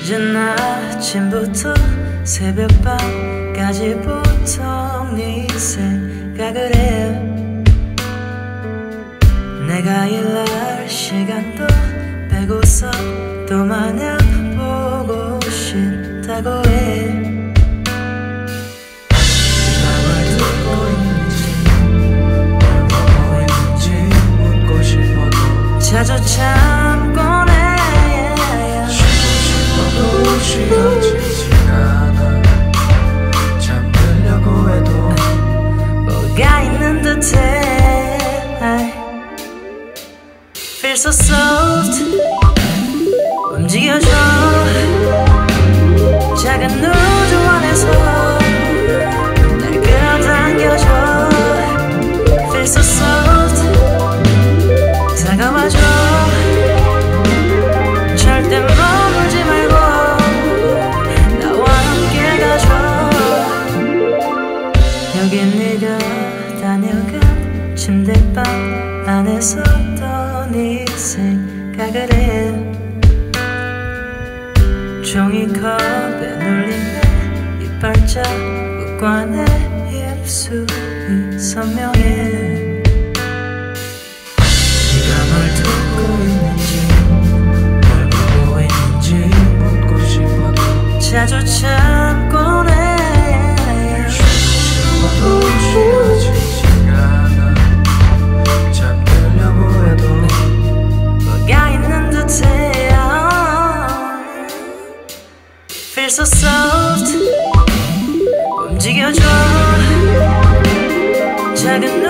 늦은 아침부터 새벽밤까지 보통 네 생각을 해. 내가 일할 시간도 빼고서 또 마냥 보고 싶다고 해. 자주 참곤 해. 쉬고 싶어도 쉬어지지가 않아. 잠들려고 해도 뭐가 있는 듯해. Feel so soft. 움직여줘. 작은 우주 안에서 날 끌어당겨줘. Feel so soft. 다가와줘. 절대 머물지 말고 나와 함께 가줘. 여긴 네가 다녀간 침대방 안에서 또 네 생각을 해. 종이컵에 눌린 내 이빨자국과 내 입술이 선명해. 뭘 듣고 있는지 뭘 보고 있는지 묻고 싶어도 자주 참곤 해. 쉬고 싶어도 쉬어지지가 않아. 잠들려고 해도 뭐가 있는 듯해. Feel so soft. 움직여줘. 작은